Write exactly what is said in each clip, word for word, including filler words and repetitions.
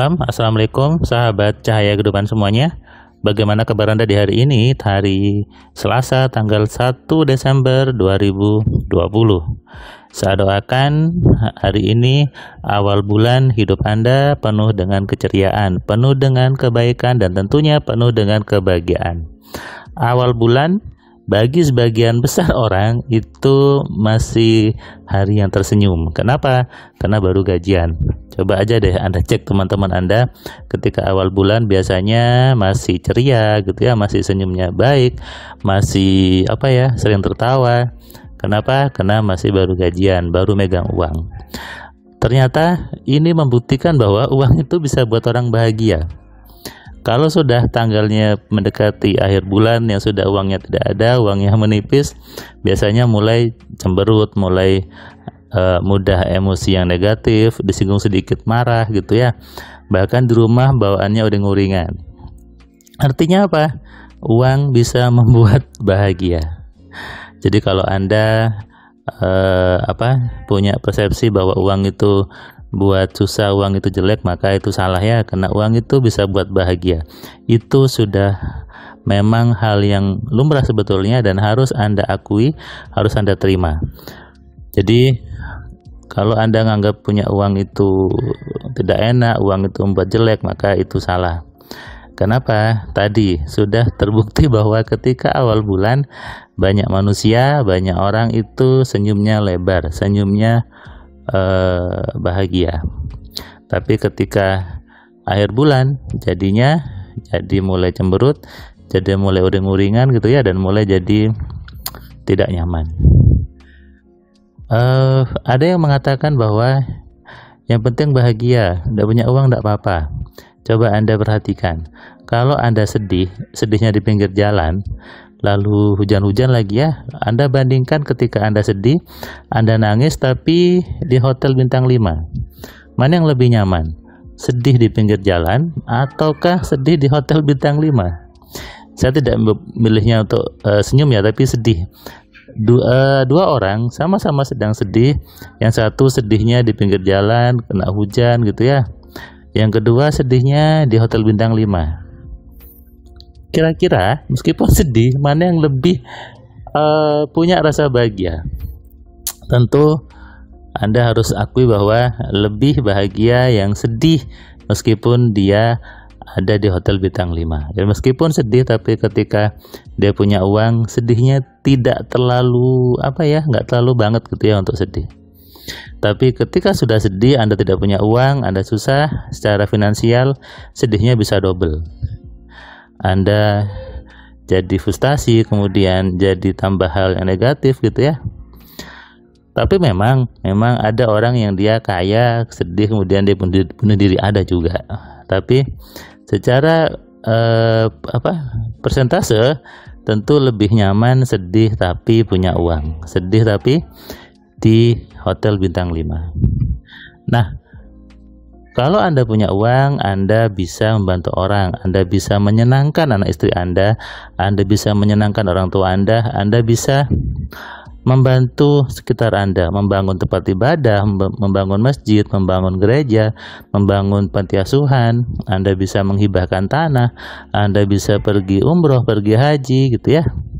Salam, Assalamualaikum sahabat cahaya kehidupan semuanya. Bagaimana kabar Anda di hari ini, hari Selasa tanggal satu Desember dua ribu dua puluh. Saya doakan hari ini awal bulan hidup Anda penuh dengan keceriaan, penuh dengan kebaikan, dan tentunya penuh dengan kebahagiaan. Awal bulan bagi sebagian besar orang itu masih hari yang tersenyum. Kenapa? Karena baru gajian. Coba aja deh Anda cek teman-teman Anda ketika awal bulan biasanya masih ceria gitu ya, masih senyumnya baik, masih apa ya, sering tertawa. Kenapa? Karena masih baru gajian, baru megang uang. Ternyata ini membuktikan bahwa uang itu bisa buat orang bahagia. Kalau sudah tanggalnya mendekati akhir bulan yang sudah uangnya tidak ada, uangnya menipis, biasanya mulai cemberut, mulai uh, mudah emosi yang negatif, disinggung sedikit marah gitu ya. Bahkan di rumah bawaannya udah nguringan. Artinya apa? Uang bisa membuat bahagia. Jadi kalau Anda uh, apa punya persepsi bahwa uang itu buat susah, uang itu jelek, maka itu salah ya, karena uang itu bisa buat bahagia. Itu sudah memang hal yang lumrah sebetulnya dan harus Anda akui, harus Anda terima. Jadi kalau Anda menganggap punya uang itu tidak enak, uang itu membuat jelek, maka itu salah. Kenapa? Tadi sudah terbukti bahwa ketika awal bulan banyak manusia, banyak orang itu senyumnya lebar, senyumnya Uh, bahagia. Tapi ketika akhir bulan jadinya jadi mulai cemberut, jadi mulai uring-uringan gitu ya, dan mulai jadi tidak nyaman. Uh, ada yang mengatakan bahwa yang penting bahagia, tidak punya uang tidak apa-apa. Coba Anda perhatikan, kalau Anda sedih, sedihnya di pinggir jalan, lalu hujan-hujan lagi ya, Anda bandingkan ketika Anda sedih, Anda nangis tapi di hotel bintang lima. Mana yang lebih nyaman? Sedih di pinggir jalan ataukah sedih di hotel bintang lima? Saya tidak memilihnya untuk uh, senyum ya, tapi sedih. Dua, uh, dua orang sama-sama sedang sedih. Yang satu sedihnya di pinggir jalan, kena hujan gitu ya. Yang kedua sedihnya di hotel bintang lima. Kira-kira meskipun sedih, mana yang lebih uh, punya rasa bahagia? Tentu Anda harus akui bahwa lebih bahagia yang sedih meskipun dia ada di hotel bintang lima. Dan meskipun sedih, tapi ketika dia punya uang, sedihnya tidak terlalu apa ya, nggak terlalu banget gitu ya untuk sedih. Tapi ketika sudah sedih, Anda tidak punya uang, Anda susah secara finansial, sedihnya bisa double. Anda jadi frustasi, kemudian jadi tambah hal yang negatif gitu ya. Tapi memang memang ada orang yang dia kaya, sedih, kemudian dia bunuh diri, ada juga. Tapi secara eh, apa persentase tentu lebih nyaman sedih tapi punya uang, sedih tapi di hotel bintang lima. Nah, kalau Anda punya uang, Anda bisa membantu orang, Anda bisa menyenangkan anak istri Anda, Anda bisa menyenangkan orang tua Anda, Anda bisa membantu sekitar Anda, membangun tempat ibadah, membangun masjid, membangun gereja, membangun panti asuhan, Anda bisa menghibahkan tanah, Anda bisa pergi umroh, pergi haji gitu ya.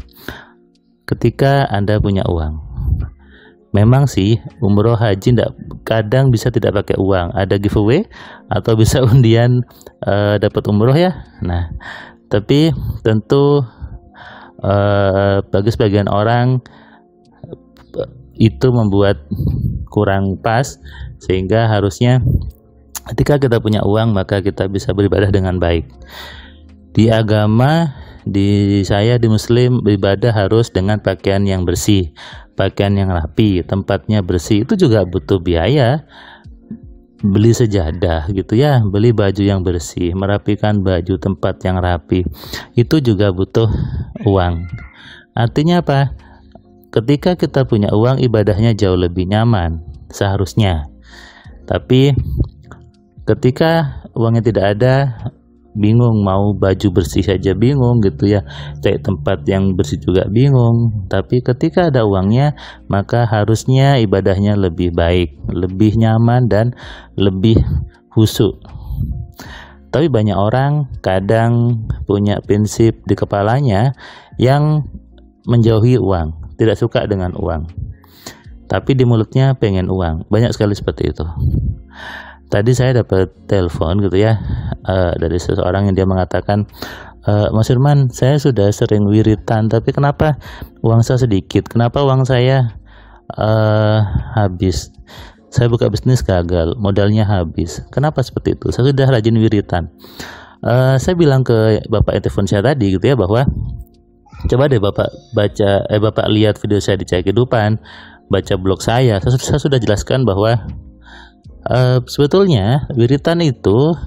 Ketika Anda punya uang. Memang sih umroh haji enggak, kadang bisa tidak pakai uang, ada giveaway atau bisa undian uh, dapat umroh ya. Nah, tapi tentu uh, bagi sebagian orang itu membuat kurang pas, sehingga harusnya ketika kita punya uang maka kita bisa beribadah dengan baik. Di agama, di saya di Muslim, beribadah harus dengan pakaian yang bersih, pakaian yang rapi, tempatnya bersih. Itu juga butuh biaya. Beli sejadah gitu ya, beli baju yang bersih, merapikan baju, tempat yang rapi, itu juga butuh uang. Artinya apa? Ketika kita punya uang, ibadahnya jauh lebih nyaman seharusnya. Tapi ketika uangnya tidak ada, bingung, mau baju bersih saja bingung gitu ya, cari tempat yang bersih juga bingung. Tapi ketika ada uangnya, maka harusnya ibadahnya lebih baik, lebih nyaman, dan lebih khusyuk. Tapi banyak orang kadang punya prinsip di kepalanya yang menjauhi uang, tidak suka dengan uang, tapi di mulutnya pengen uang. Banyak sekali seperti itu. Tadi saya dapat telepon gitu ya, uh, dari seseorang yang dia mengatakan, e, Mas Firman, saya sudah sering wiritan, tapi kenapa uang saya sedikit? Kenapa uang saya uh, habis? Saya buka bisnis gagal, modalnya habis. Kenapa seperti itu? Saya sudah rajin wiritan. Uh, saya bilang ke bapak telepon saya tadi gitu ya, bahwa coba deh bapak baca, eh bapak lihat video saya di Cahaya Kehidupan, baca blog saya. Saya, saya sudah jelaskan bahwa uh, sebetulnya wiritan itu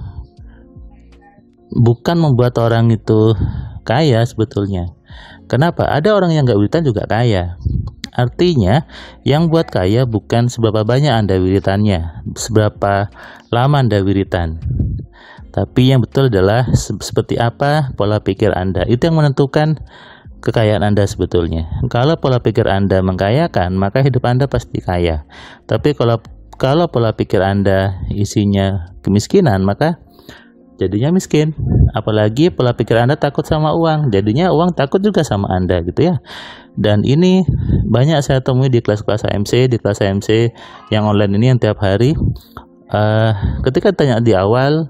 bukan membuat orang itu kaya sebetulnya. Kenapa? Ada orang yang nggak wiritan juga kaya. Artinya, yang buat kaya bukan seberapa banyak Anda wiritannya, seberapa lama Anda wiritan, tapi yang betul adalah se seperti apa pola pikir Anda. Itu yang menentukan kekayaan Anda sebetulnya. Kalau pola pikir Anda mengkayakan, maka hidup Anda pasti kaya. Tapi kalau kalau pola pikir Anda isinya kemiskinan, maka jadinya miskin. Apalagi pola pikir Anda takut sama uang, jadinya uang takut juga sama Anda gitu ya. Dan ini banyak saya temui di kelas-kelas A M C, di kelas A M C yang online ini yang tiap hari. Uh, ketika tanya di awal,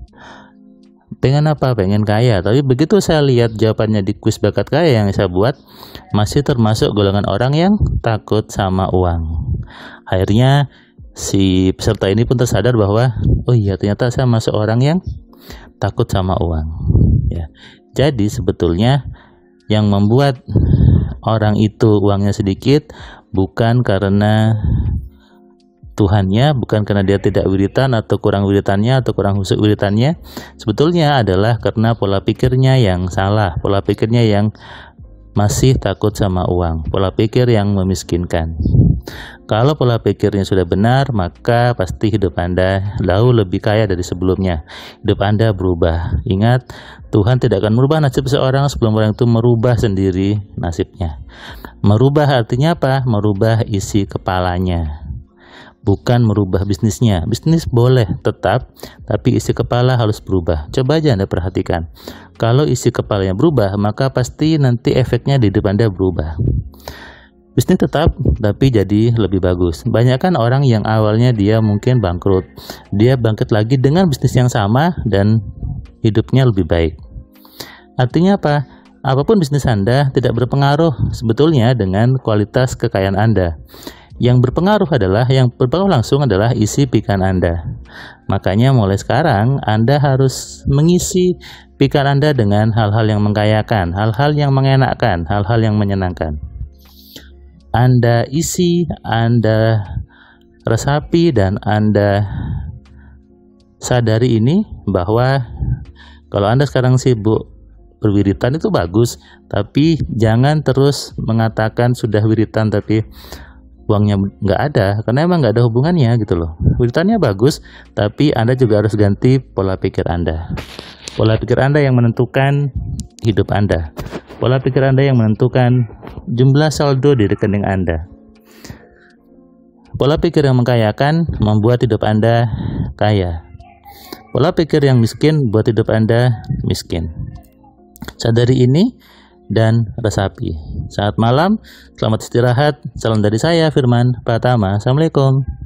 pengen apa? Pengen kaya. Tapi begitu saya lihat jawabannya di kuis bakat kaya yang saya buat, masih termasuk golongan orang yang takut sama uang. Akhirnya si peserta ini pun tersadar bahwa, oh iya ternyata saya masuk orang yang takut sama uang. Ya. Jadi sebetulnya yang membuat orang itu uangnya sedikit bukan karena Tuhannya, bukan karena dia tidak wiritan atau kurang wiritannya atau kurang khusyuk wiritannya. Sebetulnya adalah karena pola pikirnya yang salah, pola pikirnya yang masih takut sama uang, pola pikir yang memiskinkan. Kalau pola pikirnya sudah benar, maka pasti hidup Anda jauh lebih kaya dari sebelumnya. Hidup Anda berubah. Ingat, Tuhan tidak akan merubah nasib seseorang sebelum orang itu merubah sendiri nasibnya. Merubah artinya apa? Merubah isi kepalanya, bukan merubah bisnisnya. Bisnis boleh tetap, tapi isi kepala harus berubah. Coba aja Anda perhatikan. Kalau isi kepalanya berubah, maka pasti nanti efeknya di hidup Anda berubah. Bisnis tetap, tapi jadi lebih bagus. Banyak kan orang yang awalnya dia mungkin bangkrut, dia bangkit lagi dengan bisnis yang sama dan hidupnya lebih baik. Artinya apa? Apapun bisnis Anda tidak berpengaruh sebetulnya dengan kualitas kekayaan Anda. Yang berpengaruh adalah, yang berpengaruh langsung adalah isi pikiran Anda. Makanya mulai sekarang Anda harus mengisi pikiran Anda dengan hal-hal yang mengkayakan, hal-hal yang mengenakkan, hal-hal yang menyenangkan. Anda isi, Anda resapi, dan Anda sadari ini bahwa kalau Anda sekarang sibuk berwiritan itu bagus, tapi jangan terus mengatakan sudah wiritan tapi uangnya nggak ada, karena emang nggak ada hubungannya gitu loh. Wiritannya bagus, tapi Anda juga harus ganti pola pikir Anda. Pola pikir Anda yang menentukan hidup Anda. Pola pikir Anda yang menentukan jumlah saldo di rekening Anda. Pola pikir yang mengkayakan membuat hidup Anda kaya. Pola pikir yang miskin buat hidup Anda miskin. Sadari ini dan resapi. Selamat malam, selamat istirahat. Salam dari saya, Firman Pratama. Assalamualaikum.